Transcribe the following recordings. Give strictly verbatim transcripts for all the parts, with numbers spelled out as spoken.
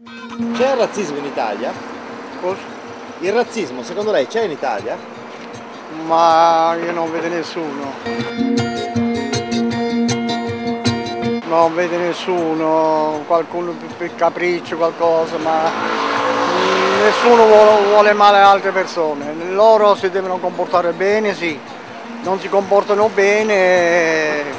C'è il razzismo in Italia? Cosa? Il razzismo secondo lei c'è in Italia? Ma io non vedo nessuno. Non vedo nessuno, qualcuno per capriccio, qualcosa, ma nessuno vuole, vuole male a altre persone. Loro si devono comportare bene, sì. Non si comportano bene.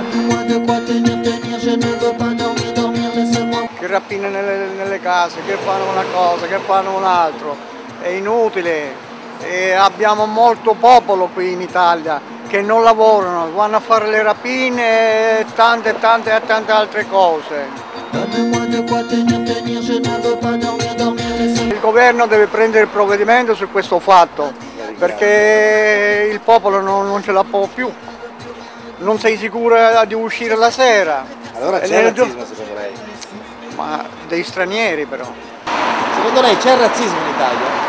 Che rapinano nelle, nelle case, che fanno una cosa, che fanno un'altra. È inutile. E abbiamo molto popolo qui in Italia che non lavorano, vanno a fare le rapine e tante e tante e tante altre cose. Il governo deve prendere il provvedimento su questo fatto, perché il popolo non, non ce la può più. Non sei sicura di uscire la sera. Allora c'è il razzismo secondo lei? Ma dei stranieri però. Secondo lei c'è il razzismo in Italia?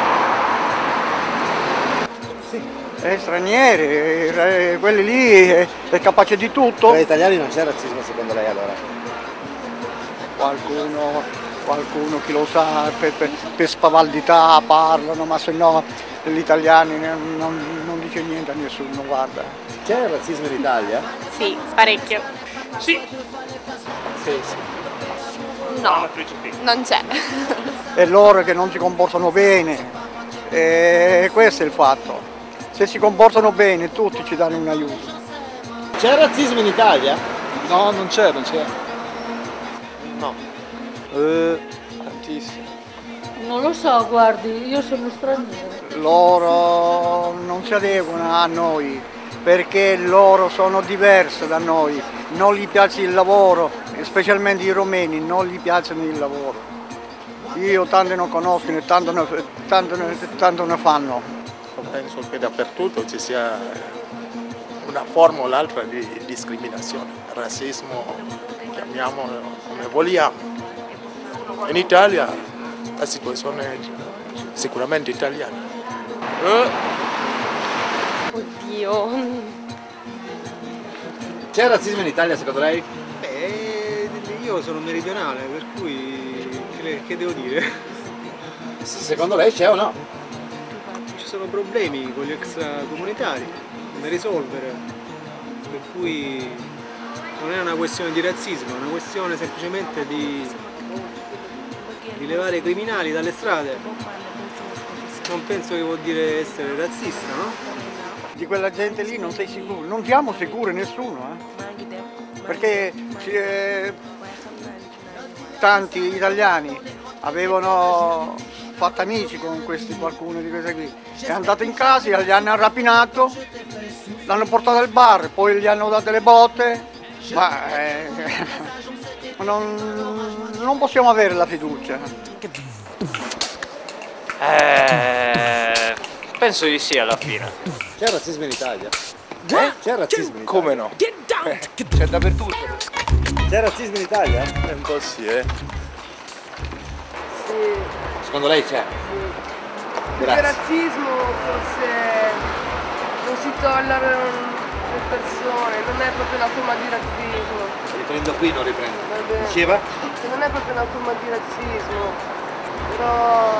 Eh, stranieri, eh, quelli lì è, è capace di tutto. Tra gli italiani non c'è razzismo secondo lei allora? Qualcuno, qualcuno chi lo sa, per, per, per spavaldità parlano, ma se no gli italiani non, non, non dice niente a nessuno, guarda. C'è il razzismo in Italia? Sì, parecchio. Sì. Sì, sì. No, non c'è. È loro che non si comportano bene, e questo è il fatto. Se si comportano bene tutti ci danno un aiuto. C'è razzismo in Italia? No, non c'è, non c'è. No. Eh, tantissimo. Non lo so, guardi, io sono straniero. Loro non si adeguano a noi perché loro sono diversi da noi, non gli piace il lavoro, specialmente i romeni, non gli piace il lavoro. Io tanti non conosco e tanto ne, tanto ne, tanto ne fanno. Penso che dappertutto ci sia una forma o l'altra di discriminazione, razzismo, chiamiamolo come vogliamo. In Italia la situazione è sicuramente italiana. Eh? Oddio. C'è razzismo in Italia secondo lei? Beh, io sono meridionale, per cui che, che devo dire? Secondo lei c'è o no? Ci sono problemi con gli extracomunitari da risolvere, per cui non è una questione di razzismo, è una questione semplicemente di, di levare i criminali dalle strade. Non penso che vuol dire essere razzista, no? Di quella gente lì non sei sicuro, non siamo sicuri nessuno, eh? Perché eh, tanti italiani avevano fatto amici con questi, qualcuno di questi qui, è andato in casa, gli hanno rapinato, l'hanno portato al bar, poi gli hanno dato le botte, ma eh, non, non possiamo avere la fiducia. Eh, penso di sì alla fine. C'è razzismo in Italia? Eh? C'è razzismo in Italia? Come no? Eh, c'è dappertutto. C'è razzismo in Italia? È un po' sì, eh. Sì. Secondo lei c'è? Il razzismo forse non si tollerano le persone, non è proprio una forma di razzismo. Riprendo qui, non riprendo. Va bene. Diceva? Che non è proprio una forma di razzismo, però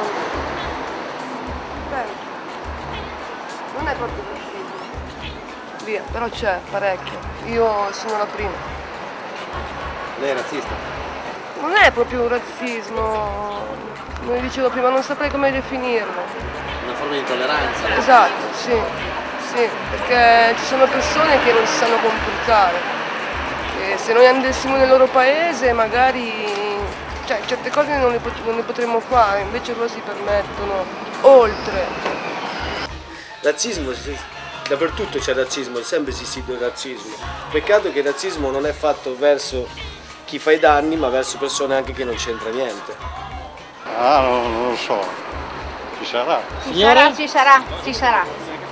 beh, non è proprio razzismo. Via, però c'è parecchio. Io sono la prima. Lei è razzista? Non è proprio un razzismo, come dicevo prima, non saprei come definirlo. Una forma di intolleranza? Esatto, sì, sì, perché ci sono persone che non si sanno comportare. E se noi andassimo nel loro paese magari cioè, certe cose non le, pot non le potremmo fare, invece loro si permettono oltre. Razzismo, dappertutto c'è razzismo, è sempre esistito il razzismo. Peccato che il razzismo non è fatto verso chi fa i danni, ma verso persone anche che non c'entra niente. Ah, no, non lo so. Ci sarà. Ci sarà, ci sarà, ci sarà.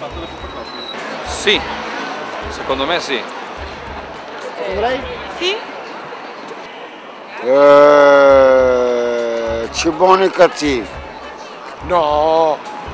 Sì, secondo me sì. Secondo lei? Sì? Eh, c'è buoni e cattivi. No!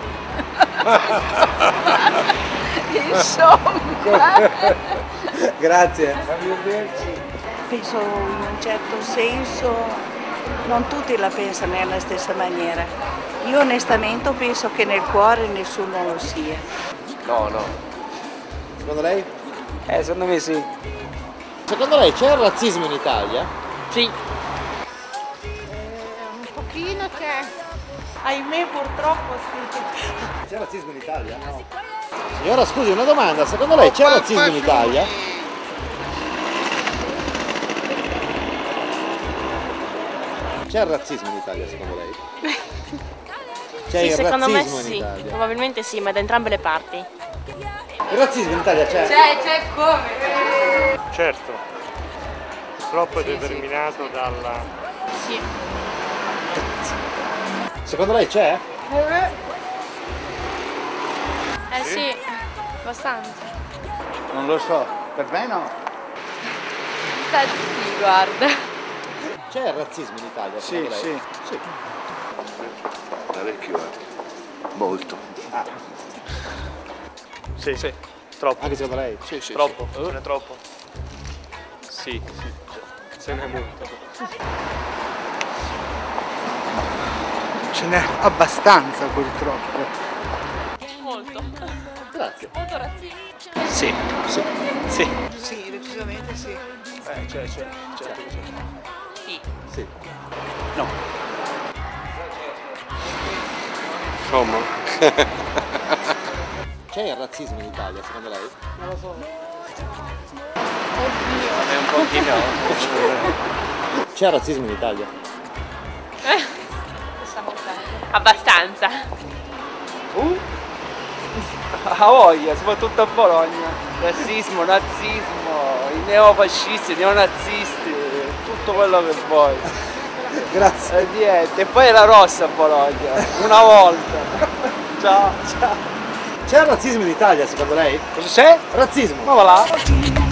Insomma. Grazie. Penso in un certo senso non tutti la pensano nella stessa maniera. Io onestamente penso che nel cuore nessuno lo sia. No, no. Secondo lei? Eh, secondo me sì. Secondo lei c'è il razzismo in Italia? Sì. Un pochino c'è. Ahimè, purtroppo sì. C'è razzismo in Italia? No. Signora, scusi, una domanda. Secondo lei c'è razzismo in Italia? C'è il razzismo in Italia, secondo lei? C'è Sì, il secondo me razzismo in sì. Italia? Probabilmente sì, ma da entrambe le parti. Il razzismo in Italia c'è? C'è, c'è come? Certo, purtroppo è determinato dalla... Sì. Secondo lei c'è? Eh sì, abbastanza. Non lo so, per me no. Sì, guarda. C'è il razzismo in Italia? Sì, secondo lei? sì. Sì. Parecchio, eh. Molto. Ah. Sì, sì, troppo. Anche secondo lei? Sì, sì. Troppo, ce n'è troppo. Sì, sì, ce n'è molto. Ce n'è abbastanza purtroppo. Molto. Grazie. Molto razzista. Sì, sì, sì. Sì, decisamente sì. Eh, c'è, c'è, c'è. Sì. Sì. No. Insomma. C'è il razzismo in Italia, secondo lei? Non lo so. È un pochino. C'è il razzismo in Italia? Abbastanza. Uh? A voglia, soprattutto a Bologna. Razzismo, nazismo, i neofascisti, i neonazisti, tutto quello che vuoi. Grazie. E niente, e poi è la rossa a Bologna, una volta. Ciao, ciao. C'è il razzismo in Italia, secondo lei? Cosa c'è? Razzismo. Ma va là.